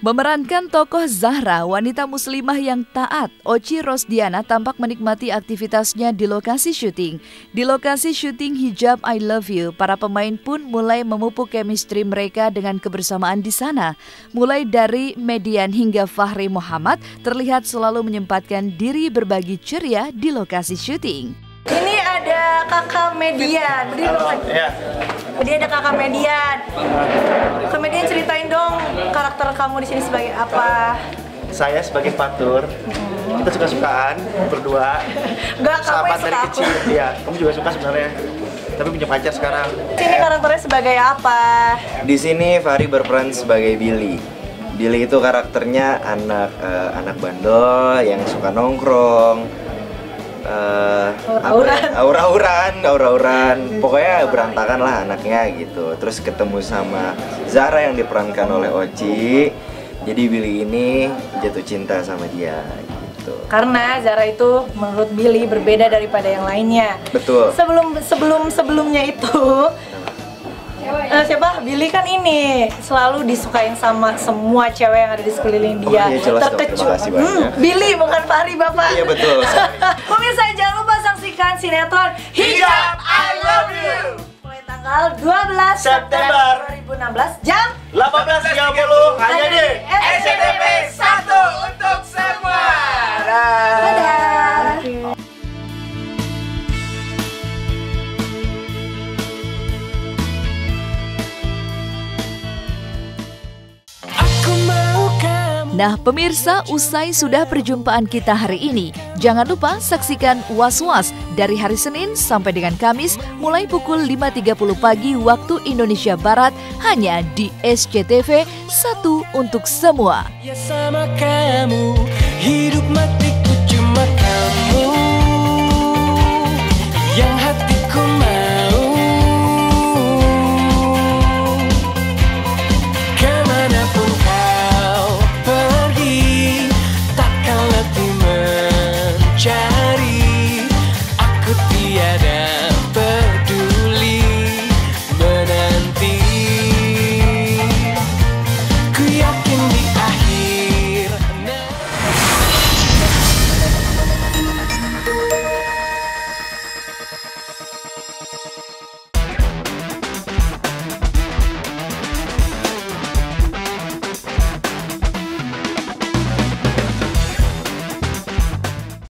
Memerankan tokoh Zahra, wanita muslimah yang taat, Oci Rosdiana tampak menikmati aktivitasnya di lokasi syuting. Di lokasi syuting Hijab I Love You, para pemain pun mulai memupuk chemistry mereka dengan kebersamaan di sana. Mulai dari Median hingga Fahri Muhammad terlihat selalu menyempatkan diri berbagi ceria di lokasi syuting. Ini ada kakak Median. Dia ada kakak Median. Kak Median, ceritain dong karakter kamu di sini sebagai apa? Saya sebagai Fatur. Kita suka-sukaan berdua. Enggak, kamu sahabat yang suka dari aku. kecil. Iya, kamu juga suka sebenarnya. Tapi punya pacar sekarang. Sini karakternya sebagai apa? Di sini Fahri berperan sebagai Billy. Billy itu karakternya anak bandel yang suka nongkrong. Aura-auran, pokoknya berantakan lah anaknya gitu. Terus ketemu sama Zahra yang diperankan oleh Oci. Jadi Billy ini jatuh cinta sama dia gitu. Karena Zahra itu menurut Billy berbeda daripada yang lainnya. Betul. Sebelumnya itu siapa? Billy kan ini selalu disukain sama semua cewek yang ada di sekeliling dia. Iya, jelas dong. Terima kasih banyak. Billy bukan Fahri, Bapak. Iya betul. Pemirsa, jangan lupa saksikan sinetron Hijab I Love You mulai tanggal 12 September 2016 jam 18.30 hanya di SCTV 1 untuk semua. Dadah. Nah pemirsa, usai sudah perjumpaan kita hari ini. Jangan lupa saksikan Was-Was dari hari Senin sampai dengan Kamis mulai pukul 5.30 pagi waktu Indonesia Barat hanya di SCTV 1 untuk semua. Ya sama kamu, hidup